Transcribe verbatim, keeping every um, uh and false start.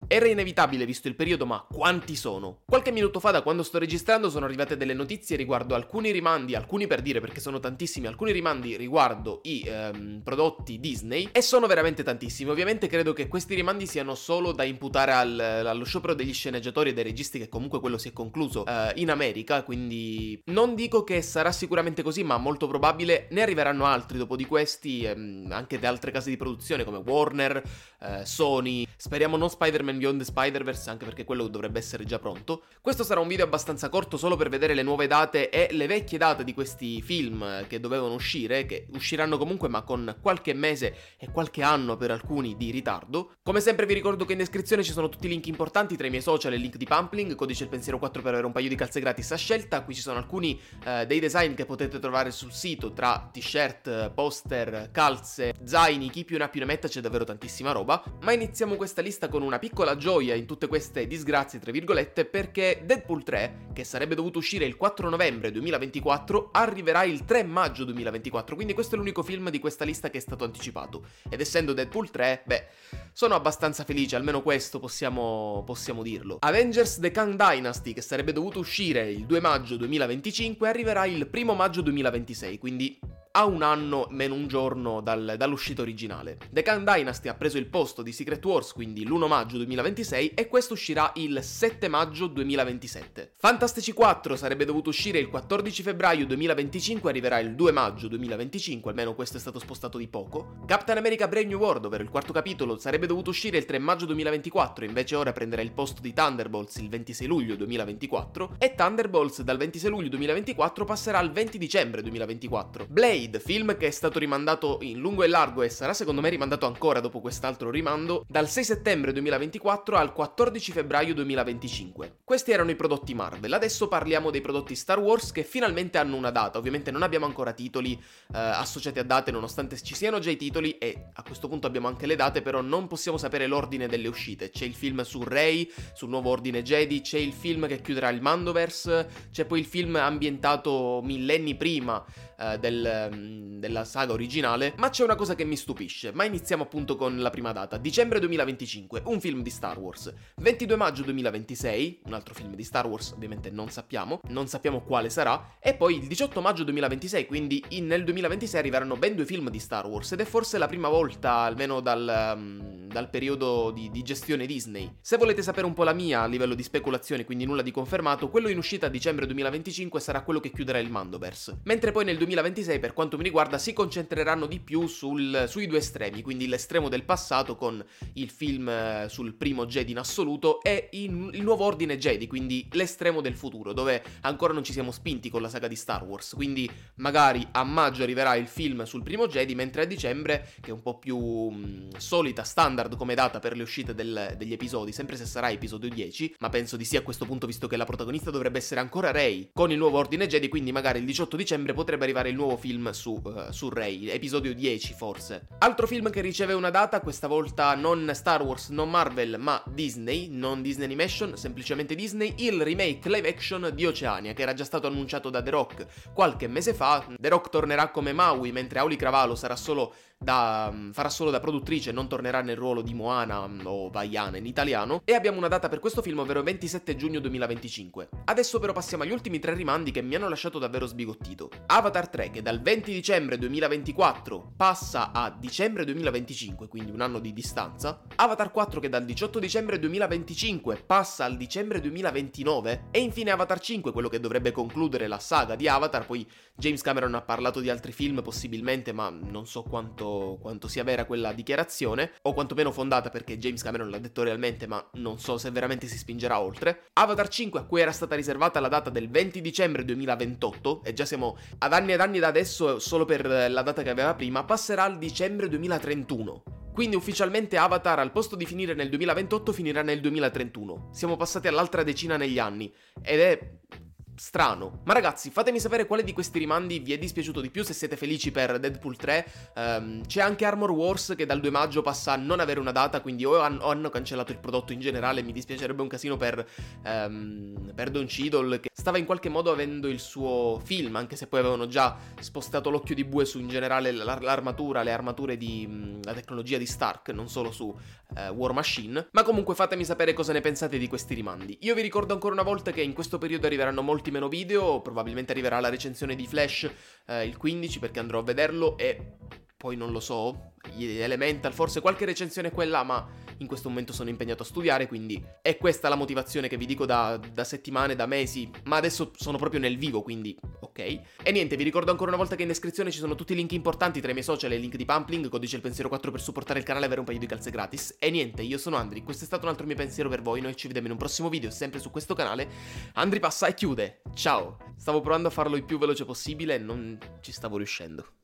Era inevitabile visto il periodo, ma quanti sono? Qualche minuto fa, da quando sto registrando, sono arrivate delle notizie riguardo alcuni rimandi, alcuni per dire perché sono tantissimi, alcuni rimandi riguardo i ehm, prodotti Disney, e sono veramente tantissimi. Ovviamente credo che questi rimandi siano solo da imputare al, allo sciopero degli sceneggiatori e dei registi, che comunque quello si è concluso eh, in America, quindi non dico che sarà sicuramente così, ma molto probabile ne arriveranno altri dopo di questi, ehm, anche da altre case di produzione come Warner, eh, Sony. Speriamo non Spider-Man Beyond the Spider-Verse, anche perché quello dovrebbe essere già pronto. Questo sarà un video abbastanza corto solo per vedere le nuove date e le vecchie date di questi film che dovevano uscire, che usciranno comunque ma con qualche mese e qualche anno per alcuni di ritardo. Come sempre vi ricordo che in descrizione ci sono tutti i link importanti tra i miei social e il link di Pumpling, codice il pensiero quattro per avere un paio di calze gratis a scelta. Qui ci sono alcuni eh, dei design che potete trovare sul sito, tra t-shirt, poster, calze, zaini, chi più ne ha più ne metta, c'è davvero tantissima roba. Ma iniziamo questa lista con una piccola gioia in tutte queste disgrazie, tra virgolette, perché Deadpool tre, che sarebbe dovuto uscire il quattro novembre duemilaventiquattro, arriverà il tre maggio duemilaventiquattro, quindi questo è l'unico film di questa lista che è stato anticipato. Ed essendo Deadpool tre, beh, sono abbastanza felice, almeno questo possiamo, possiamo dirlo. Avengers The Kang Dynasty, che sarebbe dovuto uscire il due maggio duemilaventicinque, arriverà il primo maggio duemilaventisei, quindi a un anno meno un giorno dal, dall'uscita originale. The Kang Dynasty ha preso il posto di Secret Wars, quindi l'primo maggio duemilaventisei, e questo uscirà il sette maggio duemilaventisette. Fantastici quattro sarebbe dovuto uscire il quattordici febbraio duemilaventicinque, arriverà il due maggio duemilaventicinque, almeno questo è stato spostato di poco. Captain America Brave New World, ovvero il quarto capitolo, sarebbe dovuto uscire il tre maggio duemilaventiquattro, invece ora prenderà il posto di Thunderbolts il ventisei luglio duemilaventiquattro, e Thunderbolts dal ventisei luglio duemilaventiquattro passerà al venti dicembre duemilaventiquattro. Blade, film che è stato rimandato in lungo e largo e sarà secondo me rimandato ancora dopo quest'altro rimando, dal sei settembre duemilaventiquattro al quattordici febbraio duemilaventicinque. Questi erano i prodotti Marvel. Adesso parliamo dei prodotti Star Wars che finalmente hanno una data. Ovviamente non abbiamo ancora titoli eh, associati a date, nonostante ci siano già i titoli, e a questo punto abbiamo anche le date, però non possiamo sapere l'ordine delle uscite. C'è il film su Rey, sul nuovo ordine Jedi, c'è il film che chiuderà il Mandoverse, c'è poi il film ambientato millenni prima eh, del della saga originale, ma c'è una cosa che mi stupisce. Ma iniziamo appunto con la prima data, dicembre duemilaventicinque, un film di Star Wars. ventidue maggio duemilaventisei, un altro film di Star Wars, ovviamente non sappiamo, non sappiamo quale sarà, e poi il diciotto maggio duemilaventisei, quindi in, nel duemilaventisei arriveranno ben due film di Star Wars, ed è forse la prima volta, almeno dal, um, dal periodo di, di gestione Disney. Se volete sapere un po' la mia a livello di speculazioni, quindi nulla di confermato, quello in uscita a dicembre duemilaventicinque sarà quello che chiuderà il Mandoverse, mentre poi nel duemilaventisei, per quanto mi riguarda, si concentreranno di più sul, sui due estremi, quindi l'estremo del passato con il film eh, sul primo Jedi in assoluto, e il, il nuovo ordine Jedi, quindi l'estremo del futuro, dove ancora non ci siamo spinti con la saga di Star Wars. Quindi magari a maggio arriverà il film sul primo Jedi, mentre a dicembre, che è un po' più mh, solita, standard come data per le uscite del, degli episodi, sempre se sarà episodio dieci, ma penso di sì a questo punto, visto che la protagonista dovrebbe essere ancora Rey con il nuovo ordine Jedi, quindi magari il diciotto dicembre potrebbe arrivare il nuovo film su, uh, su Rey, episodio dieci forse. Altro film che riceve una data, questa volta non Star Wars, non Marvel, ma Disney, non Disney Animation, semplicemente Disney, il remake live action di Oceania, che era già stato annunciato da The Rock qualche mese fa. The Rock tornerà come Maui, mentre Auli Cravalho sarà solo da, farà solo da produttrice, non tornerà nel ruolo di Moana o Vaiana in italiano, e abbiamo una data per questo film, ovvero ventisette giugno duemilaventicinque. Adesso però passiamo agli ultimi tre rimandi che mi hanno lasciato davvero sbigottito. Avatar tre, che dal venti dicembre duemilaventiquattro passa a dicembre duemilaventicinque, quindi un anno di distanza. Avatar quattro, che dal diciotto dicembre duemilaventicinque passa al dicembre duemilaventinove, e infine Avatar cinque, quello che dovrebbe concludere la saga di Avatar. Poi James Cameron ha parlato di altri film possibilmente, ma non so quanto, quanto sia vera quella dichiarazione, o quantomeno fondata, perché James Cameron l'ha detto realmente, ma non so se veramente si spingerà oltre. Avatar cinque, a cui era stata riservata la data del venti dicembre duemilaventotto, e già siamo ad anni ed anni da adesso solo per la data che aveva prima, passerà al dicembre duemilatrentuno. Quindi ufficialmente Avatar, al posto di finire nel duemilaventotto, finirà nel duemilatrentuno. Siamo passati all'altra decina negli anni, ed è strano. Ma ragazzi, fatemi sapere quale di questi rimandi vi è dispiaciuto di più, se siete felici per Deadpool tre. Um, c'è anche Armor Wars che dal due maggio passa a non avere una data, quindi o hanno, o hanno cancellato il prodotto in generale. Mi dispiacerebbe un casino per, um, per Don Cheadle, che stava in qualche modo avendo il suo film, anche se poi avevano già spostato l'occhio di bue su in generale l'ar- l'armatura, le armature di mh, la tecnologia di Stark, non solo su uh, War Machine. Ma comunque fatemi sapere cosa ne pensate di questi rimandi. Io vi ricordo ancora una volta che in questo periodo arriveranno molti meno video, probabilmente arriverà la recensione di Flash eh, il quindici, perché andrò a vederlo, e poi non lo so, gli Elemental, forse qualche recensione qua e là, ma in questo momento sono impegnato a studiare, quindi è questa la motivazione che vi dico da, da settimane, da mesi, ma adesso sono proprio nel vivo, quindi ok. E niente, vi ricordo ancora una volta che in descrizione ci sono tutti i link importanti tra i miei social e il link di Pumpling, codice il pensiero quattro per supportare il canale e avere un paio di calze gratis. E niente, io sono Andri, questo è stato un altro mio pensiero per voi, noi ci vediamo in un prossimo video sempre su questo canale. Andri passa e chiude, ciao! Stavo provando a farlo il più veloce possibile e non ci stavo riuscendo.